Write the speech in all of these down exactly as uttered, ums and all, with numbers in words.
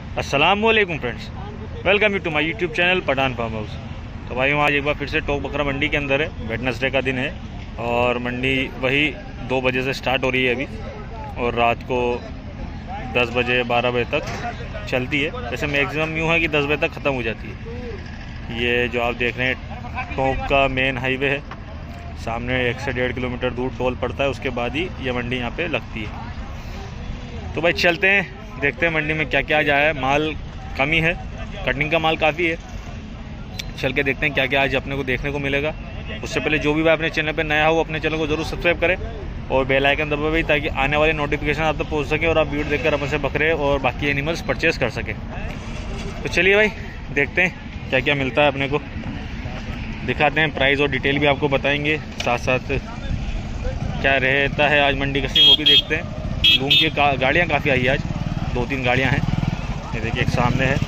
अस्सलामुअलैकुम friends, welcome you to my YouTube channel Pathan farm house. तो भाई हम आज एक बार फिर से टोक बकरा मंडी के अंदर है। वेडनेसडे का दिन है और मंडी वही दो बजे से स्टार्ट हो रही है अभी और रात को दस बजे बारह बजे तक चलती है। वैसे मैक्सिमम यूँ है कि दस बजे तक ख़त्म हो जाती है। ये जो आप देख रहे हैं टोक का मेन हाईवे है, सामने एक से डेढ़ किलोमीटर दूर टोल पड़ता है, उसके बाद ही ये मंडी यहाँ पे लगती है। तो भाई चलते हैं, देखते हैं मंडी में क्या क्या आज आया है। माल कमी है, कटिंग का माल काफ़ी है। चल के देखते हैं क्या क्या आज अपने को देखने को मिलेगा। उससे पहले जो भी भाई अपने चैनल पे नया हो अपने चैनल को जरूर सब्सक्राइब करें और बेल आइकन दबाएं भाई, ताकि आने वाले नोटिफिकेशन आप तक पहुँच सके और आप वीडियो देखकर अपन से बकरे और बाकी एनिमल्स परचेज़ कर सकें। तो चलिए भाई देखते हैं क्या क्या मिलता है अपने को, दिखाते हैं, प्राइस और डिटेल भी आपको बताएंगे, साथ साथ क्या रहता है आज मंडी का सीन वो भी देखते हैं। लूम की गाड़ियाँ काफ़ी आई है आज, दो तीन गाड़ियाँ हैं। ये देखिए एक सामने है,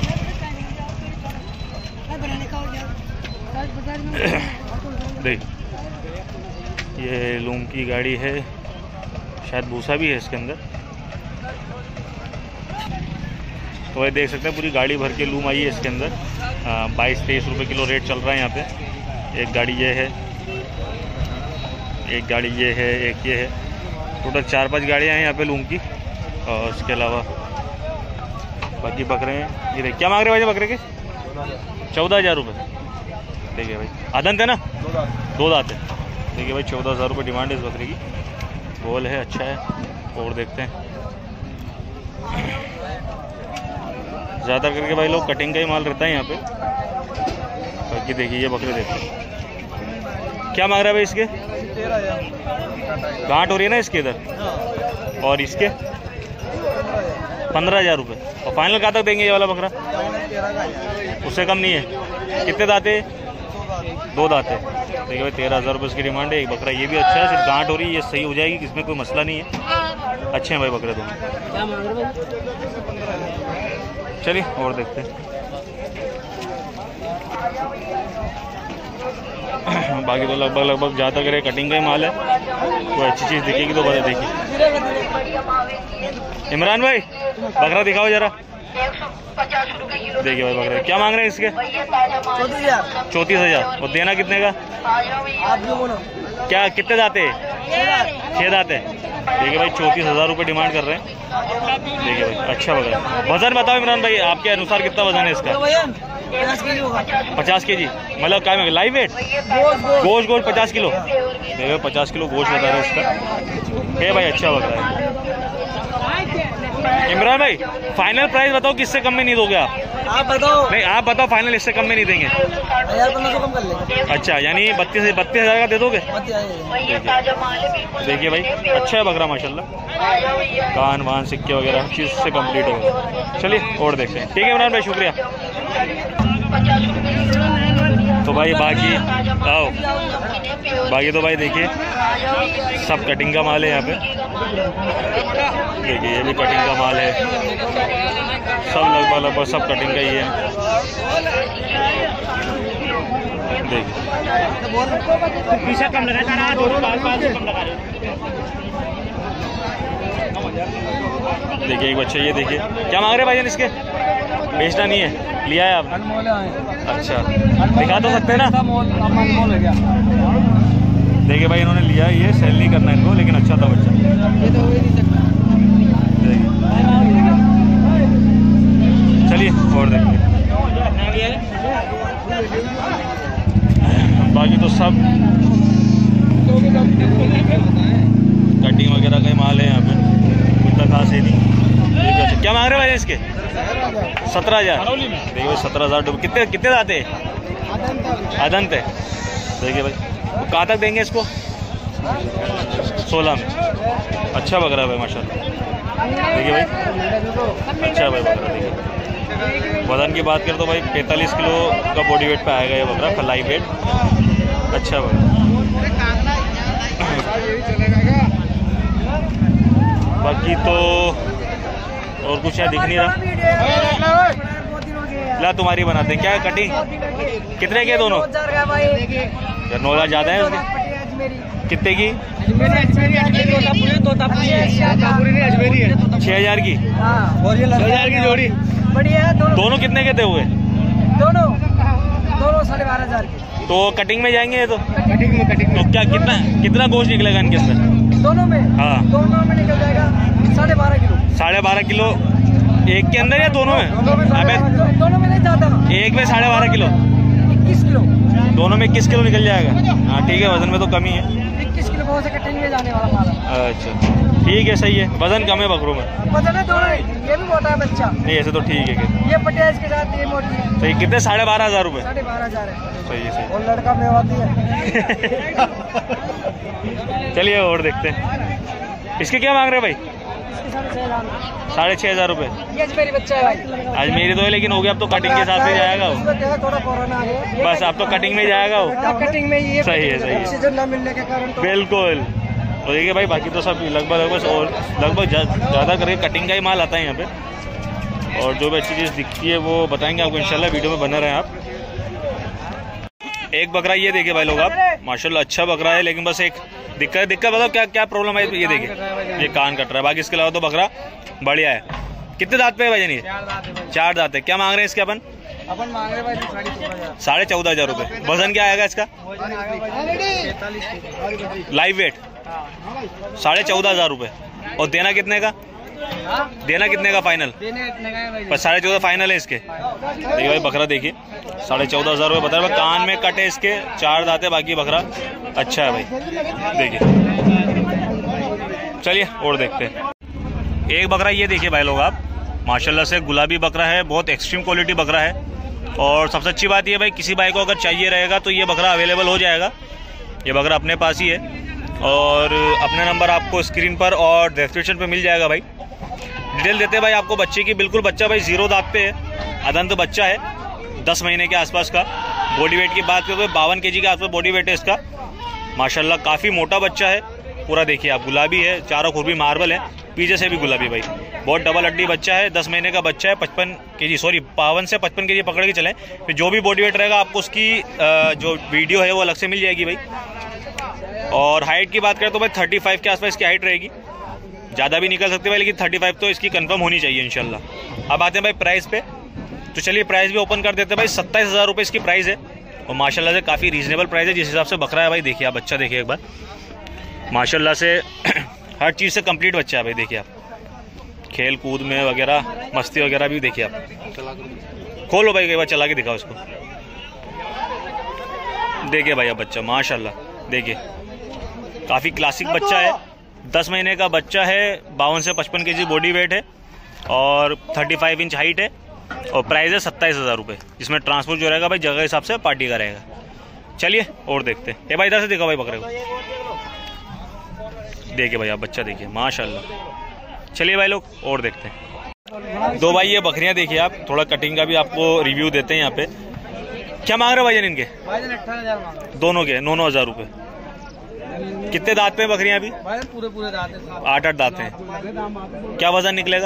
देख ये लूम की गाड़ी है, शायद भूसा भी है इसके अंदर। तो भाई देख सकते हैं पूरी गाड़ी भर के लूम आई है इसके अंदर। बाईस तेईस रुपये किलो रेट चल रहा है यहाँ पे। एक गाड़ी ये है, एक गाड़ी ये है, एक ये है, टोटल चार पांच गाड़ियाँ हैं यहाँ पे लूम की। और उसके अलावा बाकी बकरे हैं। ये देखिए क्या मांग रहे हैं भाई बकरे के? चौदह हज़ार रुपये। देखिए भाई आदंत है ना, दो दांत है। देखिए भाई चौदह हज़ार रुपये डिमांड है इस बकरे की। गोल है, अच्छा है। और देखते हैं, ज़्यादा करके भाई लोग कटिंग का ही माल रहता है यहाँ पे। बाकी देखिए ये बकरे देखते हैं क्या मांग रहा है भाई इसके? गांठ हो रही है ना इसके इधर, और इसके पंद्रह हज़ार रुपये। और फाइनल कहाँ तक देंगे ये वाला बकरा? उससे कम नहीं है। कितने दांते? दो दांते। देखिए भाई तेरह हज़ार रुपये इसकी डिमांड है। एक बकरा ये भी अच्छा है, सिर्फ गांठ हो रही है, ये सही हो जाएगी, इसमें कोई मसला नहीं है। अच्छे हैं भाई बकरे दोनों। चलिए और देखते हैं। बाकी तो लगभग लगभग ज़्यादा करे कटिंग का ही माल है। कोई अच्छी चीज़ दिखेगी तो बता देखिए। इमरान भाई बकरा दिखाओ जरा। देखिए भाई बकरा क्या मांग रहे हैं इसके? चौंतीस हजार। और देना कितने का? क्या कितने दाते? छः दाते। देखिए भाई चौंतीस हजार रुपये डिमांड कर रहे हैं। देखिए भाई अच्छा बकरा। वजन बताओ इमरान भाई आपके अनुसार कितना वजन है इसका? पचास के जी। मतलब क्या लाइव वेट? गोश्त गोश्त पचास किलो। देखिए पचास किलो गोश्त बता रहे हैं इसका। है भाई अच्छा बकरा है। इमरान भाई फाइनल प्राइस बताओ, किससे कम में नहीं दोगे आप? आप बताओ। नहीं आप बताओ, फाइनल इससे कम में नहीं देंगे। कम कर लेंगे। अच्छा यानी बत्तीस बत्तीस हजार का दे दोगे? देखिए भाई अच्छा है बकरा माशाल्लाह, कान वान सिक्के वगैरह हर चीज़ से कंप्लीट होगा। चलिए और देखते हैं। ठीक है इमरान भाई शुक्रिया। तो भाई बाकी आओ, बाकी तो भाई देखिए सब कटिंग का माल है यहाँ पे। देखिए ये भी कटिंग का माल है, सब लगभग लगभग सब कटिंग का ही है। देखिए देखिए एक बच्चा, ये देखिए क्या मांग रहे भाईजान इसके? बेचना नहीं है, लिया है आपने? अच्छा दिखा तो सकते हैं ना? देखिए भाई इन्होंने लिया है, ये सेल नहीं करना इनको, लेकिन अच्छा था बच्चा। चलिए और देखिए। बाकी तो सब कटिंग वगैरह का ही माल है यहाँ पे, इतना खास है नहीं। क्या मांग रहे भाई इसके? सत्रह हजार। देखिए सत्रह हजार रुपये। कितने कितने दाते? आदंत है। देखिए भाई तो कहाँ तक देंगे इसको? सोलह में। अच्छा बकरा भाई माशाल्लाह। देखिए भाई अच्छा भाई बकरा। देखिए वजन की बात करें तो भाई पैंतालीस किलो का बॉडी वेट पे आएगा ये बकरा, फलाई वेट। अच्छा भाई बाकी तो और कुछ यहाँ दिख नहीं रहा। ला तुम्हारी बनाते हैं क्या कटिंग? कितने के दोनों? नौ हज़ार ज़्यादा है उसके। अजमेरी। कितने की? छह हजार की। हाँ, और ये छह हजार की जोड़ी बढ़िया है। दोनों दोनों कितने के थे हुए? दोनों दोनों साढ़े बारह हजार की। तो कटिंग में जाएंगे ये तो? कटिंग में कटिंग में। तो क्या कितना कितना गोश्त निकलेगा इनके अंदर? दोनों में? हाँ, दोनों में निकल जाएगा साढ़े बारह किलो। साढ़े बारह किलो एक के अंदर या दोनों में? अबे दोनों में नहीं जाता ना। एक में साढ़े बारह किलो, इक्कीस किलो दोनों में इक्कीस किलो निकल जाएगा। हाँ ठीक है, वजन में तो कमी है। इक्कीस किलो बहुत से कटिंग में जाने वाला माल है। अच्छा ठीक है, सही है। वजन कम है बकरों में। वजन है दोनों, ये भी मोटा है बच्चा। नहीं ऐसे तो ठीक है। ये पटिया इसके साथ ये मोटी है। सही। कितने? साढ़े बारह हजार रूपए। साढ़े बारह हजार है। सही है, सही। और लड़का मेवाती है। चलिए और देखते हैं। इसके क्या मांग रहे हैं भाई? साढ़े छह हजार रूपए। ये अजमेरी बच्चा है भाई। अजमेरी तो है, लेकिन हो गया अब तो कटिंग के हिसाब से जाएगा वो। थोड़ा कोरोना आ गया, बस अब तो कटिंग में जाएगा वो। कटिंग में ये सही है, सही है। ऑक्सीजन न मिलने के कारण तो बिल्कुल। तो देखिए भाई, बाकी तो सब लगभग लगभग और लगभग ज़्यादा करके कटिंग का ही माल आता है यहाँ पे। और जो भी अच्छी चीज़ दिखती है वो बताएंगे आपको इंशाल्लाह। वीडियो में बने रहें आप। एक बकरा ये देखिए भाई लोग आप, माशाल्लाह अच्छा बकरा है, लेकिन बस एक दिक्कत दिक्कत बताओ क्या क्या प्रॉब्लम है? ये देखिए ये कान कट रहा है, बाकी इसके अलावा तो बकरा बढ़िया है। कितने दांत पे है भाई? नहीं चार दांत है। क्या मांग रहे हैं इसके अपन? अपन मांग रहे भाई साढ़े चौदह हजार रुपये। वजन क्या आएगा इसका? लाइव वेट साढ़े चौदह हजार रुपये। और देना कितने का? देना कितने का फाइनल? पर साढ़े चौदह फाइनल है इसके। देखिए भाई बकरा देखिए, साढ़े चौदह हजार रुपये बता रहे। कान में कटे इसके, चार दांत है, बाकी बकरा अच्छा है भाई। देखिए चलिए और देखते हैं। एक बकरा ये देखिए भाई लोग आप, माशाल्लाह से गुलाबी बकरा है, बहुत एक्सट्रीम क्वालिटी बकरा है। और सबसे अच्छी बात ये भाई, किसी भाई को अगर चाहिए रहेगा तो ये बकरा अवेलेबल हो जाएगा। ये बकरा अपने पास ही है और अपने नंबर आपको स्क्रीन पर और डिस्क्रिप्शन पे मिल जाएगा भाई। डिटेल देते हैं भाई आपको बच्चे की। बिल्कुल बच्चा भाई जीरो दांत पे है, अदंत बच्चा है, दस महीने के आसपास का। बॉडी वेट की बात करें तो बावन के जी के आसपास बॉडी वेट है इसका। माशाल्लाह काफ़ी मोटा बच्चा है पूरा। देखिए आप, गुलाबी है, चारों खुरबी मार्बल है, पीछे से भी गुलाबी भाई। बहुत डबल हड्डी बच्चा है, दस महीने का बच्चा है। पचपन के जी सॉरी बावन से पचपन के जी पकड़ के चलें। फिर जो भी बॉडी वेट रहेगा आपको उसकी जो वीडियो है वो अलग से मिल जाएगी भाई। और हाइट की बात करें तो भाई थर्टी फाइव के आसपास इसकी हाइट रहेगी। ज़्यादा भी निकल सकती है भाई, लेकिन थर्टी फाइव तो इसकी कंफर्म होनी चाहिए इंशाल्लाह। अब आते हैं भाई प्राइस पे, तो चलिए प्राइस भी ओपन कर देते हैं भाई। सत्ताईस हज़ार रुपये इसकी प्राइस है और माशाल्लाह से काफ़ी रीजनेबल प्राइस है जिस हिसाब से बकरा है भाई। देखिए आप बच्चा देखिए एक बार, माशाल्लाह से हर चीज़ से कंप्लीट बच्चा है भाई। देखिए आप, खेल कूद में वगैरह मस्ती वगैरह भी देखिए आप। खोलो भाई एक बार, चला के दिखाओ उसको। देखिए भाई अब बच्चा माशाल्लाह देखिए काफ़ी क्लासिक बच्चा है। दस महीने का बच्चा है, बावन से पचपन के जी बॉडी वेट है और थर्टी फाइव इंच हाइट है। और प्राइस है सत्ताईस हज़ार रुपये। इसमें ट्रांसपोर्ट जो रहेगा भाई जगह के हिसाब से पार्टी का रहेगा। चलिए और देखते हैं। ये भाई इधर से देखो भाई बकरे को। देखिए भाई आप बच्चा देखिए माशाल्लाह। चलिए भाई लोग और देखते हैं। दो भाई ये बकरियां देखिए आप, थोड़ा कटिंग का भी आपको रिव्यू देते हैं यहाँ पे। क्या मांग रहे हो भाईजान इनके? दोनों के नौ नौ हज़ार रुपये। कितने दांत पे बकरियां अभी? पूरे पूरे दांत हैं, आठ आठ दांत हैं। क्या वजन निकलेगा?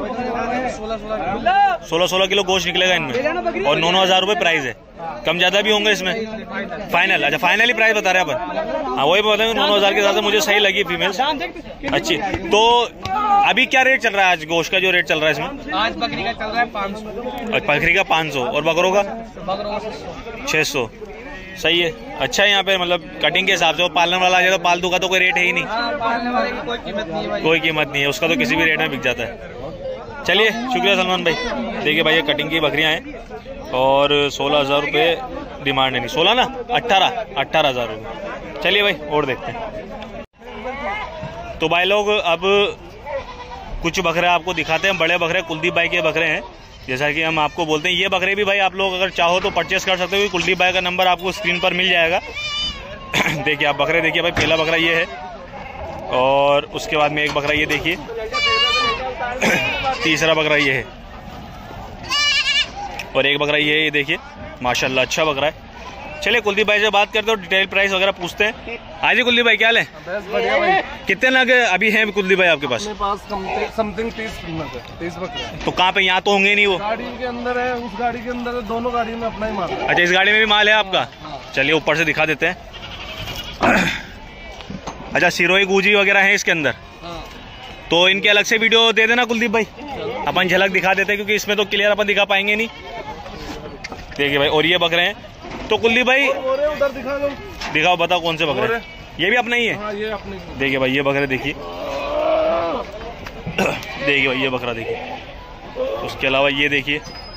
सोलह सोलह किलो गोश्त निकलेगा इनमें और नौ नौ हज़ार रुपये प्राइस है। कम ज़्यादा भी होंगे इसमें? फाइनल? अच्छा फाइनल ही प्राइस बता रहे हैं अपन। हाँ वही बताएंगे, नौ नौ हज़ार के हिसाब से मुझे सही लगी फीमेल्स अच्छी। तो अभी क्या रेट चल रहा है आज गोश्त का? जो रेट चल रहा है इसमें आज बकरी का चल रहा है पाँच सौ। बकरी का पाँच सौ और बकरों का बकरों का छः सौ। सही है, अच्छा है यहाँ पे। मतलब कटिंग के हिसाब से वो पालने वाला आ जाए तो पालतू का तो कोई रेट है ही नहीं। पालने वाले की कोई कीमत नहीं है भाई। कोई कीमत नहीं है उसका, तो किसी भी रेट में बिक जाता है। चलिए शुक्रिया सलमान भाई। देखिए भाई ये कटिंग की बकरियां हैं और सोलह हज़ार रुपये डिमांड है। नहीं सोलह ना, अट्ठारह अट्ठारह हज़ार रुपये। चलिए भाई और देखते हैं। तो भाई लोग अब कुछ बकरे आपको दिखाते हैं। बड़े बकरे कुलदीप भाई के बकरे हैं, जैसा कि हम आपको बोलते हैं। ये बकरे भी भाई आप लोग अगर चाहो तो परचेस कर सकते हो। कुलदीप भाई का नंबर आपको स्क्रीन पर मिल जाएगा। देखिए आप बकरे देखिए भाई, पहला बकरा ये है और उसके बाद में एक बकरा ये देखिए, तीसरा बकरा ये है और एक बकरा ये है। ये देखिए माशाल्लाह अच्छा बकरा है। चलिए कुलदीप भाई से बात करते हो, डिटेल प्राइस वगैरह पूछते हैं। हाँ जी कुलदीप भाई क्या हाल है? बस बढ़िया भाई। कितने नग अभी हैं कुलदीप भाई आपके पास? अपने पास समथिंग तीस तीस बकरे। तो कहाँ पे? यहाँ तो होंगे नहीं वो? गाड़ी के अंदर है, उस गाड़ी के अंदर है, दोनों गाड़ी में अपना ही माल है। अच्छा इस गाड़ी में भी माल है आपका? चलिए ऊपर से दिखा देते हैं। अच्छा, सिरोही गूजी वगैरह है इसके अंदर। हाँ। तो इनके अलग से वीडियो दे देना कुलदीप भाई, अपन झलक दिखा देते हैं क्योंकि इसमें तो क्लियर अपन दिखा पाएंगे नहीं। देखिए भाई, और ये बकरे हैं तो कुलदीप भाई उधर दिखा दो, दिखाओ, बताओ कौन से बकरे हैं। ये भी अपना ही है। हाँ, ये अपने। देखिए भाई ये बकरे देखिए, देखिए भाई ये बकरा देखिए। उसके अलावा ये देखिए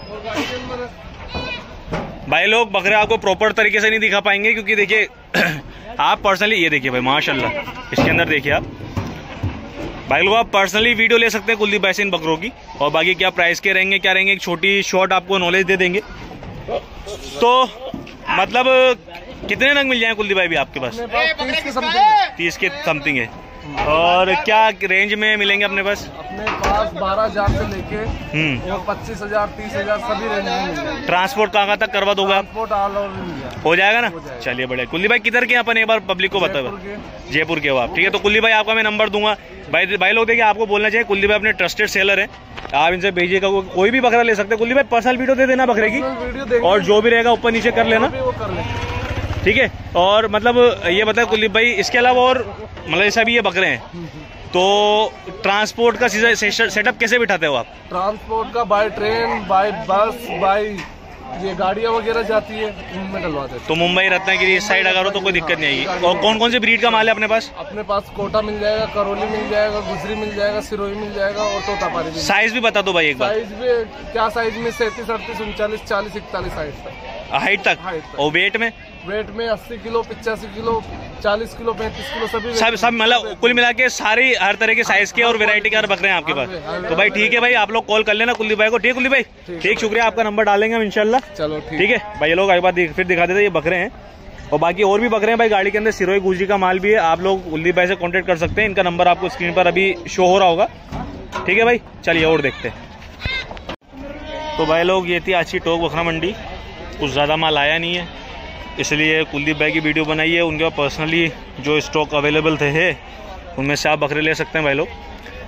भाई, लोग बकरे आपको प्रॉपर तरीके से नहीं दिखा पाएंगे क्योंकि देखिए आप पर्सनली, ये देखिए भाई माशाल्लाह, इसके अंदर देखिए आप भाई लोग, आप पर्सनली वीडियो ले सकते हैं कुलदीप भाई से इन बकरों की, और बाकी क्या प्राइस के रहेंगे क्या रहेंगे एक छोटी शॉर्ट आपको नॉलेज दे देंगे। तो मतलब कितने नग मिल जाए कुलदीप भाई भी आपके पास? तीस के समथिंग। तीस के समथिंग है। और क्या रेंज में मिलेंगे अपने पास? अपने पास बारह हजार से लेके हम्म और पच्चीस हजार तीस हजार सभी रेंज में मिल जाएगा। ट्रांसपोर्ट कहाँ कहाँ तक करवा दोगे आप? ट्रांसपोर्ट ऑल ओवर मिल जाएगा। हो जाएगा ना? चलिए बढ़िया। कुल्ली भाई किधर के अपन एक बार पब्लिक को बताओ। जयपुर के हो आप, ठीक है। तो कुल्ली भाई आपका मैं नंबर दूंगा भाई। भाई लोग देखिए, आपको बोलना चाहिए कुल्ली भाई अपने ट्रस्टेड सेलर है, आप इनसे भेजिएगा, कोई भी बकरा ले सकते हैं। कुल्ली भाई पर्सनल वीडियो दे देना बकरे की, और जो भी रहेगा ऊपर नीचे कर लेना, ठीक है। और मतलब ये बताए कुल्ली भाई, इसके अलावा और मतलब जैसा भी ये बकरे हैं तो ट्रांसपोर्ट का सेटअप कैसे बिठाते हो आप? ट्रांसपोर्ट का by train, by bus, by ये गाड़ियाँ वगैरह जाती है, इनमें डलवाते हैं। तो मुंबई रत्नागिरी इस साइड अगर हो तो कोई दिक्कत नहीं आएगी। और कौन कौन से ब्रीड का माल है अपने पास? अपने पास कोटा मिल जाएगा, करौली मिल जाएगा, गुजरी मिल जाएगा, सिरोही मिल जाएगा और तोतापारी भी। साइज भी बता दो भाई एक बार। साइज भी क्या साइज में? सैंतीस अड़तीस उनचालीस चालीस इकतालीस साइज तक, हाइट तक। हाइट तक। और वेट में? वेट में अस्सी किलो, पिचासी किलो, चालीस किलो, पैंतीस किलो सभी सब सब मतलब कुल मिला के सारी हर तरह के साइज के और वैरायटी के हर बकरे हैं आपके पास। तो भाई ठीक है भाई, आप लोग कॉल कर लेना कुलदीप भाई को, ठीक है कुलदीप भाई? ठीक, शुक्रिया, आपका नंबर डालेंगे हम इंशाल्लाह। चलो ठीक है भाई। ये लोग एक बार फिर दिखा देते, ये बकरे हैं और बाकी और भी बकरे हैं भाई। गाड़ी के अंदर सिरोही गुजरी का माल भी है, आप लोग कुलदीप भाई से कॉन्टेक्ट कर सकते हैं। इनका नंबर आपको स्क्रीन पर अभी शो हो रहा होगा, ठीक है भाई। चलिए और देखते हैं। तो भाई लोग ये थी आज की टोक बकरा मंडी, कुछ ज़्यादा माल आया नहीं है इसलिए कुलदीप भाई की वीडियो बनाई है। उनके पास पर्सनली जो स्टॉक अवेलेबल थे है उनमें से आप बकरे ले सकते हैं भाई लोग।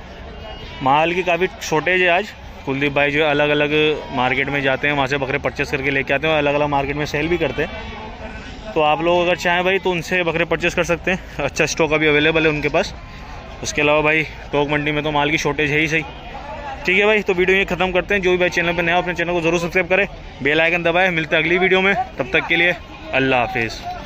माल की काफ़ी शॉर्टेज है आज। कुलदीप भाई जो अलग अलग मार्केट में जाते हैं वहाँ से बकरे परचेस करके लेके आते हैं और अलग अलग मार्केट में सेल भी करते हैं। तो आप लोग अगर चाहें भाई तो उनसे बकरे परचेस कर सकते हैं, अच्छा स्टॉक अभी अवेलेबल है उनके पास। उसके अलावा भाई टोक मंडी में तो माल की शॉर्टेज है ही सही, ठीक है भाई। तो वीडियो ये खत्म करते हैं। जो भी भाई चैनल पर नया अपने चैनल को जरूर सब्सक्राइब करें, बेल आइकन दबाएं। मिलते हैं अगली वीडियो में, तब तक के लिए अल्लाह हाफिज़।